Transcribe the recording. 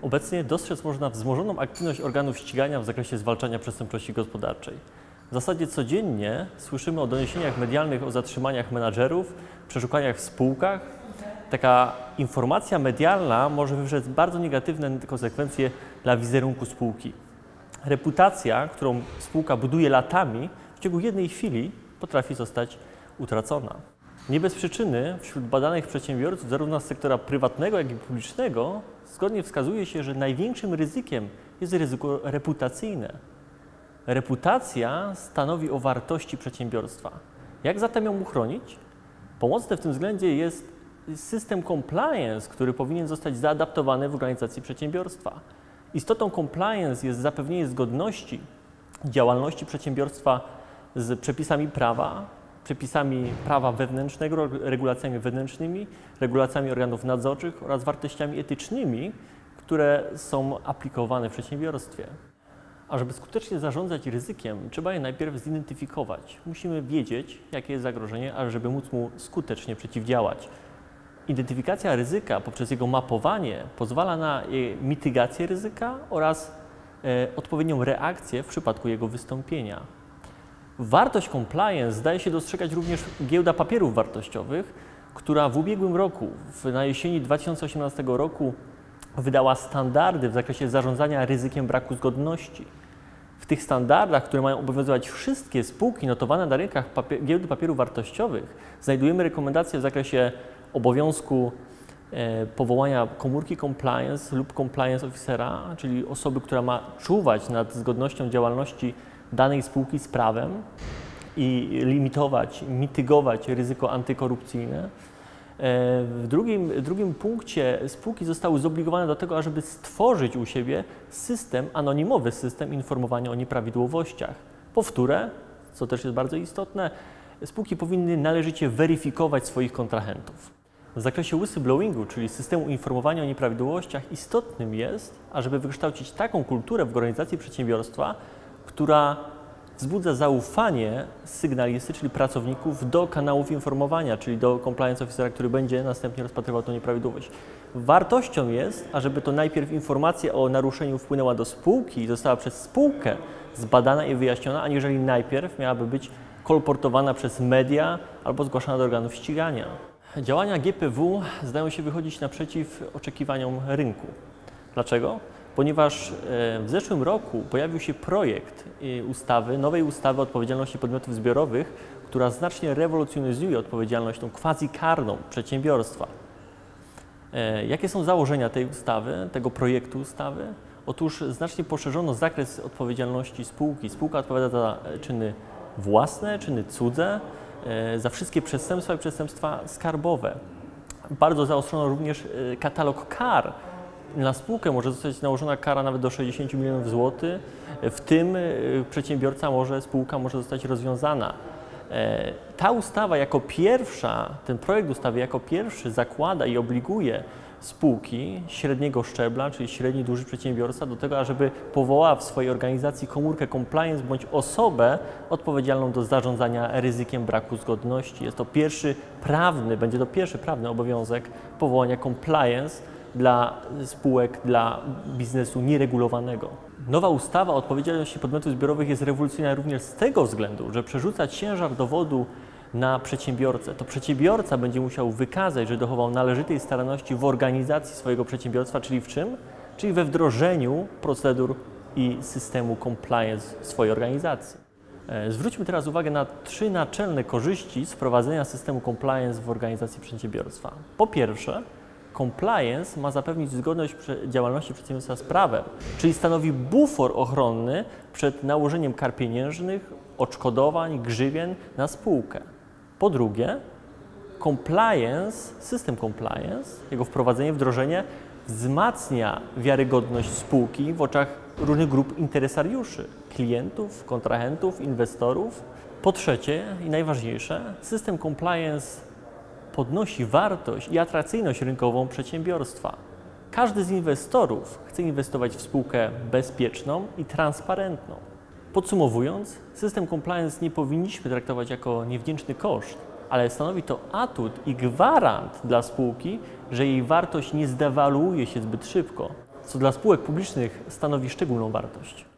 Obecnie dostrzec można wzmożoną aktywność organów ścigania w zakresie zwalczania przestępczości gospodarczej. W zasadzie codziennie słyszymy o doniesieniach medialnych o zatrzymaniach menadżerów, przeszukaniach w spółkach. Taka informacja medialna może wywrzeć bardzo negatywne konsekwencje dla wizerunku spółki. Reputacja, którą spółka buduje latami, w ciągu jednej chwili potrafi zostać utracona. Nie bez przyczyny wśród badanych przedsiębiorców, zarówno z sektora prywatnego, jak i publicznego, zgodnie wskazuje się, że największym ryzykiem jest ryzyko reputacyjne. Reputacja stanowi o wartości przedsiębiorstwa. Jak zatem ją uchronić? Pomocny w tym względzie jest system compliance, który powinien zostać zaadaptowany w organizacji przedsiębiorstwa. Istotą compliance jest zapewnienie zgodności działalności przedsiębiorstwa z przepisami prawa wewnętrznego, regulacjami wewnętrznymi, regulacjami organów nadzorczych oraz wartościami etycznymi, które są aplikowane w przedsiębiorstwie. A żeby skutecznie zarządzać ryzykiem, trzeba je najpierw zidentyfikować. Musimy wiedzieć, jakie jest zagrożenie, ale żeby móc mu skutecznie przeciwdziałać. Identyfikacja ryzyka poprzez jego mapowanie pozwala na mitygację ryzyka oraz odpowiednią reakcję w przypadku jego wystąpienia. Wartość compliance zdaje się dostrzegać również Giełda Papierów Wartościowych, która w ubiegłym roku, na jesieni 2018 roku, wydała standardy w zakresie zarządzania ryzykiem braku zgodności. W tych standardach, które mają obowiązywać wszystkie spółki notowane na rynkach Giełdy Papierów Wartościowych, znajdujemy rekomendacje w zakresie obowiązku powołania komórki compliance lub compliance officera, czyli osoby, która ma czuwać nad zgodnością działalności danej spółki z prawem i limitować, mitygować ryzyko antykorupcyjne. W drugim punkcie spółki zostały zobligowane do tego, ażeby stworzyć u siebie anonimowy system informowania o nieprawidłowościach. Powtórę, co też jest bardzo istotne, spółki powinny należycie weryfikować swoich kontrahentów. W zakresie whistleblowingu, czyli systemu informowania o nieprawidłowościach, istotnym jest, ażeby wykształcić taką kulturę w organizacji przedsiębiorstwa, która wzbudza zaufanie sygnalisty, czyli pracowników, do kanałów informowania, czyli do compliance officera, który będzie następnie rozpatrywał tę nieprawidłowość. Wartością jest, ażeby to najpierw informacja o naruszeniu wpłynęła do spółki i została przez spółkę zbadana i wyjaśniona, aniżeli najpierw miałaby być kolportowana przez media albo zgłaszana do organów ścigania. Działania GPW zdają się wychodzić naprzeciw oczekiwaniom rynku. Dlaczego? Ponieważ w zeszłym roku pojawił się projekt nowej ustawy o odpowiedzialności podmiotów zbiorowych, która znacznie rewolucjonizuje odpowiedzialność, tą quasi-karną przedsiębiorstwa. Jakie są założenia tej ustawy, tego projektu ustawy? Otóż znacznie poszerzono zakres odpowiedzialności spółki. Spółka odpowiada za czyny własne, czyny cudze, za wszystkie przestępstwa i przestępstwa skarbowe. Bardzo zaostrzono również katalog kar. Na spółkę może zostać nałożona kara nawet do 60 milionów złotych, w tym spółka może zostać rozwiązana. Ta ustawa jako pierwsza, ten projekt ustawy jako pierwszy zakłada i obliguje spółki średniego szczebla, czyli średni, duży przedsiębiorca, do tego, ażeby powołała w swojej organizacji komórkę compliance bądź osobę odpowiedzialną do zarządzania ryzykiem braku zgodności. Będzie to pierwszy prawny obowiązek powołania compliance dla spółek, dla biznesu nieregulowanego. Nowa ustawa o odpowiedzialności podmiotów zbiorowych jest rewolucyjna również z tego względu, że przerzuca ciężar dowodu na przedsiębiorcę. To przedsiębiorca będzie musiał wykazać, że dochował należytej staranności w organizacji swojego przedsiębiorstwa, czyli w czym? Czyli we wdrożeniu procedur i systemu compliance w swojej organizacji. Zwróćmy teraz uwagę na 3 naczelne korzyści z wprowadzenia systemu compliance w organizacji przedsiębiorstwa. Po pierwsze, compliance ma zapewnić zgodność działalności przedsiębiorstwa z prawem, czyli stanowi bufor ochronny przed nałożeniem kar pieniężnych, odszkodowań, grzywien na spółkę. Po drugie, system compliance, jego wprowadzenie, wdrożenie wzmacnia wiarygodność spółki w oczach różnych grup interesariuszy, klientów, kontrahentów, inwestorów. Po trzecie i najważniejsze, system compliance podnosi wartość i atrakcyjność rynkową przedsiębiorstwa. Każdy z inwestorów chce inwestować w spółkę bezpieczną i transparentną. Podsumowując, system compliance nie powinniśmy traktować jako niewdzięczny koszt, ale stanowi to atut i gwarant dla spółki, że jej wartość nie zdewaluuje się zbyt szybko. co dla spółek publicznych stanowi szczególną wartość.